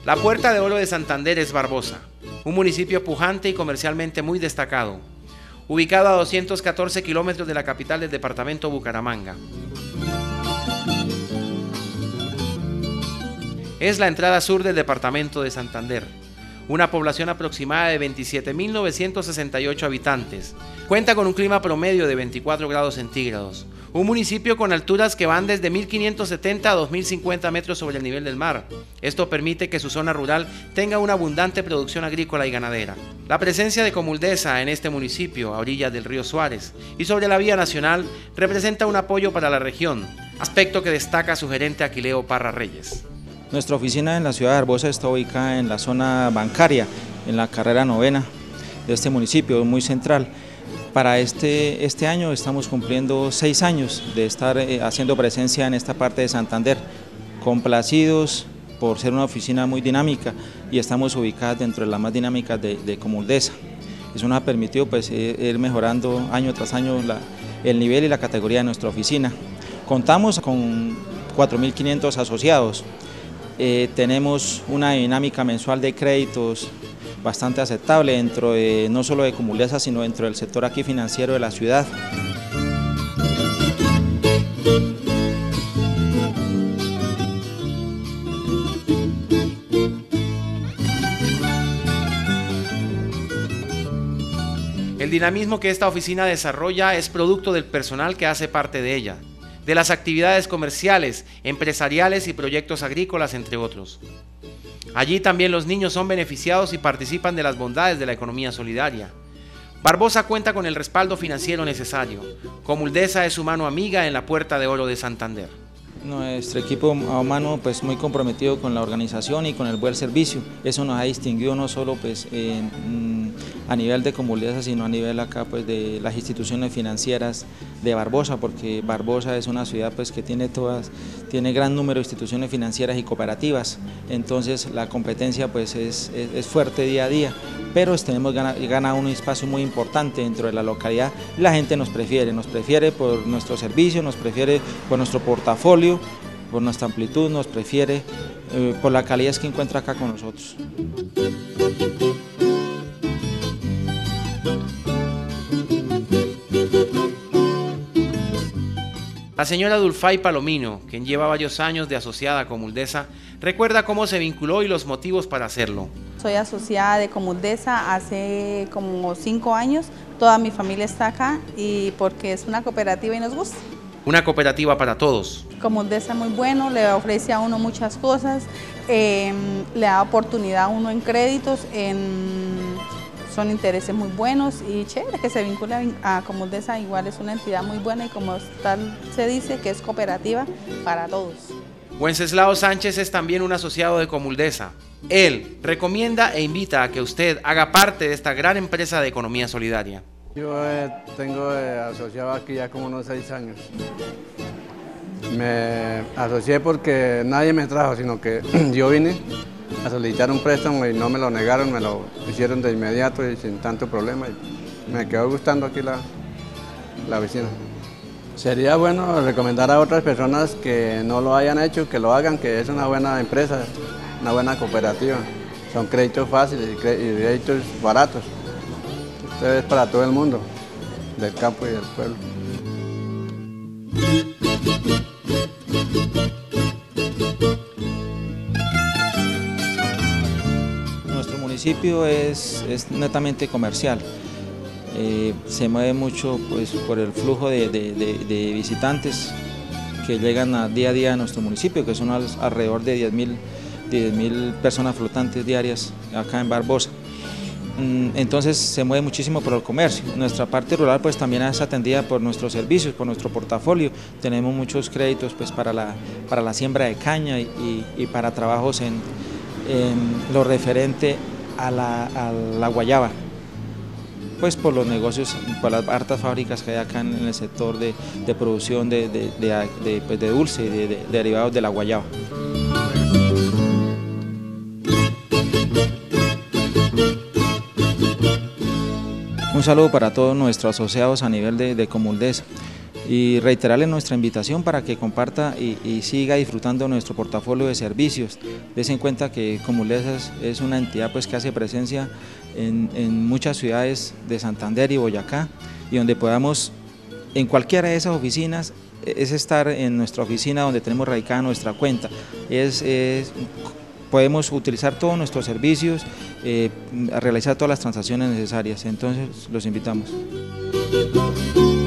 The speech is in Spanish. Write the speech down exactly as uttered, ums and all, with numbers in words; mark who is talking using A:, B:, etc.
A: La Puerta de Oro de Santander es Barbosa, un municipio pujante y comercialmente muy destacado, ubicado a doscientos catorce kilómetros de la capital del departamento Bucaramanga. Es la entrada sur del departamento de Santander, una población aproximada de veintisiete mil novecientos sesenta y ocho habitantes. Cuenta con un clima promedio de veinticuatro grados centígrados, un municipio con alturas que van desde mil quinientos setenta a dos mil cincuenta metros sobre el nivel del mar. Esto permite que su zona rural tenga una abundante producción agrícola y ganadera. La presencia de Comuldesa en este municipio, a orillas del río Suárez y sobre la vía nacional, representa un apoyo para la región, aspecto que destaca su gerente Aquileo Parra Reyes.
B: Nuestra oficina en la ciudad de Barbosa está ubicada en la zona bancaria, en la carrera novena de este municipio, muy central. Para este, este año estamos cumpliendo seis años de estar eh, haciendo presencia en esta parte de Santander, complacidos por ser una oficina muy dinámica y estamos ubicadas dentro de las más dinámicas de, de Comuldesa. Eso nos ha permitido pues, ir mejorando año tras año la, el nivel y la categoría de nuestra oficina. Contamos con cuatro mil quinientos asociados. Eh, tenemos una dinámica mensual de créditos bastante aceptable dentro de, no solo de Comuldesa, sino dentro del sector aquí financiero de la ciudad.
A: El dinamismo que esta oficina desarrolla es producto del personal que hace parte de ella, de las actividades comerciales, empresariales y proyectos agrícolas, entre otros. Allí también los niños son beneficiados y participan de las bondades de la economía solidaria. Barbosa cuenta con el respaldo financiero necesario. Comuldesa es su mano amiga en la Puerta de Oro de Santander.
B: Nuestro equipo humano pues muy comprometido con la organización y con el buen servicio. Eso nos ha distinguido no solo pues en, a nivel de Comuldesa, sino a nivel acá pues de las instituciones financieras de Barbosa, porque Barbosa es una ciudad pues que tiene todas, tiene gran número de instituciones financieras y cooperativas. Entonces la competencia pues es, es, es fuerte día a día, pero tenemos ganado un espacio muy importante dentro de la localidad. La gente nos prefiere, nos prefiere por nuestro servicio, nos prefiere por nuestro portafolio, por nuestra amplitud, nos prefiere eh, por la calidad que encuentra acá con nosotros.
A: La señora Dulfay Palomino, quien lleva varios años de asociada a Comuldesa, recuerda cómo se vinculó y los motivos para hacerlo.
C: Soy asociada de Comuldesa hace como cinco años, toda mi familia está acá y porque es una cooperativa y nos gusta.
A: Una cooperativa para todos.
C: Comuldesa es muy bueno, le ofrece a uno muchas cosas, eh, le da oportunidad a uno en créditos, en, son intereses muy buenos y chévere que se vincula a Comuldesa. Igual es una entidad muy buena y como tal se dice que es cooperativa para todos.
A: Wenceslao Sánchez es también un asociado de Comuldesa. Él recomienda e invita a que usted haga parte de esta gran empresa de economía solidaria.
D: Yo eh, tengo eh, asociado aquí ya como unos seis años. Me asocié porque nadie me trajo, sino que yo vine a solicitar un préstamo y no me lo negaron, me lo hicieron de inmediato y sin tanto problema. Y me quedó gustando aquí la, la oficina. Sería bueno recomendar a otras personas que no lo hayan hecho, que lo hagan, que es una buena empresa, una buena cooperativa. Son créditos fáciles y créditos baratos. Esto es para todo el mundo, del campo y del pueblo.
B: Nuestro municipio es, es netamente comercial. Eh, se mueve mucho pues, por el flujo de, de, de, de visitantes que llegan a, día a día a nuestro municipio, que son al, alrededor de diez mil personas flotantes diarias acá en Barbosa. Entonces se mueve muchísimo por el comercio. Nuestra parte rural pues también es atendida por nuestros servicios, por nuestro portafolio. Tenemos muchos créditos pues para la, para la siembra de caña y, y, y para trabajos en, en lo referente a la, a la guayaba, pues por los negocios, por las hartas fábricas que hay acá en el sector de, de producción de, de, de, de, pues de dulce y de, de, de derivados de la guayaba. Un saludo para todos nuestros asociados a nivel de, de Comuldesa. y reiterarle nuestra invitación para que comparta y, y siga disfrutando nuestro portafolio de servicios. Des en cuenta que Comulesas es una entidad pues, que hace presencia en, en muchas ciudades de Santander y Boyacá, y donde podamos, en cualquiera de esas oficinas, es estar en nuestra oficina donde tenemos radicada nuestra cuenta, es, es podemos utilizar todos nuestros servicios, eh, a realizar todas las transacciones necesarias, entonces los invitamos.